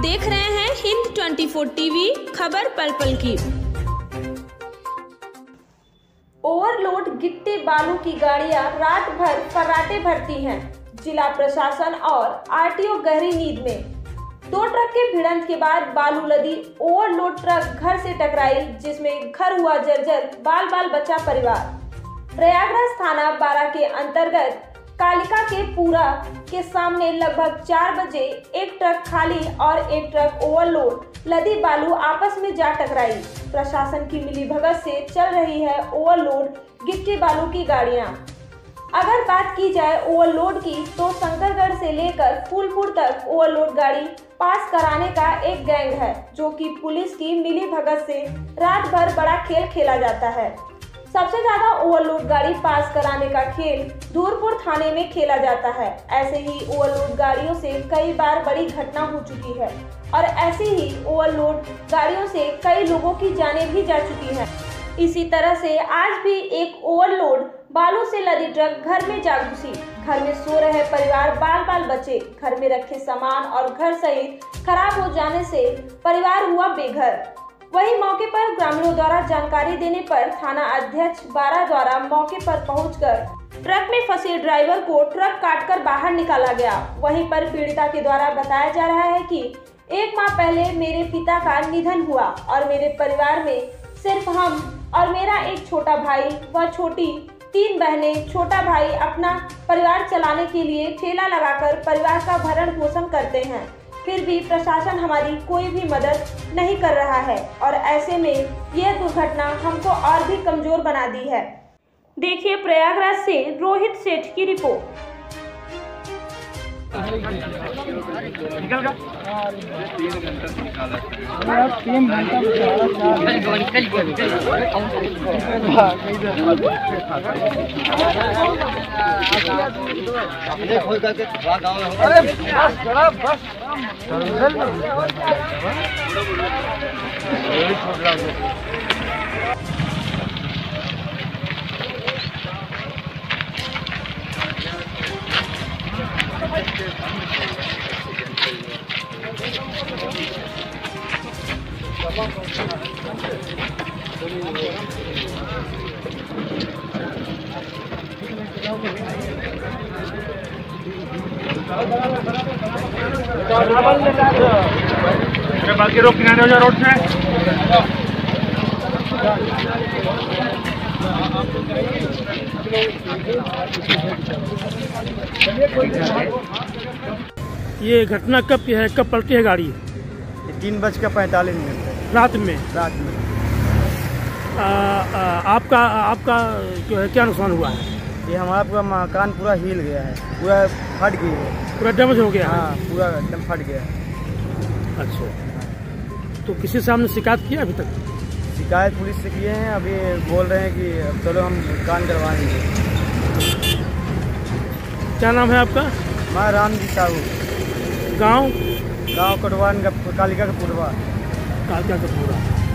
देख रहे हैं हिंद 24 टीवी, खबर पल पल की। ओवरलोड गिट्टी बालू की गाड़ियां रात भर फर्राटे भरती हैं। जिला प्रशासन और आरटीओ गहरी नींद में। 2 ट्रक के भिड़ंत के बाद बालू लदी ओवरलोड ट्रक घर से टकराई, जिसमें घर हुआ जर्जर, बाल बाल बचा परिवार। प्रयागराज थाना 12 के अंतर्गत कालिका के पूरा के सामने लगभग 4 बजे एक ट्रक खाली और एक ट्रक ओवरलोड लदी बालू आपस में जा टकराई। प्रशासन की मिलीभगत से चल रही है ओवरलोड गिट्टी बालू की गाड़ियां। अगर बात की जाए ओवरलोड की, तो शंकरगढ़ से लेकर फूलपुर तक ओवरलोड गाड़ी पास कराने का एक गैंग है, जो कि पुलिस की मिलीभगत से रात भर बड़ा खेल खेला जाता है। सबसे ज्यादा ओवरलोड गाड़ी पास कराने का खेल धूरपुर थाने में खेला जाता है। ऐसे ही ओवरलोड गाड़ियों से कई बार बड़ी घटना हो चुकी है और ऐसे ही ओवरलोड गाड़ियों से कई लोगों की जानें भी जा चुकी हैं। इसी तरह से आज भी एक ओवरलोड बालू से लदी ट्रक घर में जा घुसी। घर में सो रहे परिवार बाल बाल बचे। घर में रखे सामान और घर सहित खराब हो जाने से परिवार हुआ बेघर। वहीं मौके पर ग्रामीणों द्वारा जानकारी देने पर थाना अध्यक्ष 12 द्वारा मौके पर पहुंचकर ट्रक में फंसे ड्राइवर को ट्रक काटकर बाहर निकाला गया। वहीं पर पीड़िता के द्वारा बताया जा रहा है कि 1 माह पहले मेरे पिता का निधन हुआ और मेरे परिवार में सिर्फ हम और मेरा एक छोटा भाई व छोटी 3 बहनें। छोटा भाई अपना परिवार चलाने के लिए ठेला लगाकर परिवार का भरण पोषण करते हैं। फिर भी प्रशासन हमारी कोई भी मदद नहीं कर रहा है और ऐसे में यह दुर्घटना हमको और भी कमजोर बना दी है। देखिए प्रयागराज से रोहित सेठ की रिपोर्ट। बाकी रोड किनारे हो जाए रोड से। ये घटना कब की है, कब पलटी है गाड़ी? 3:45 रात में। आपका जो है क्या नुकसान हुआ है? ये हमारा पूरा मकान पूरा हिल गया है, पूरा फट गई है, पूरा डैमेज हो गया? हाँ, पूरा एकदम फट गया है। अच्छा, तो किसी से हमने शिकायत किया अभी तक? शिकायत पुलिस से किए हैं। अभी बोल रहे हैं कि अब चलो हम कान करवाएंगे। क्या नाम है आपका? मैं रामजी साहू। गांव कटवान का कालिका का पूर्वा। कालिका का पूरा।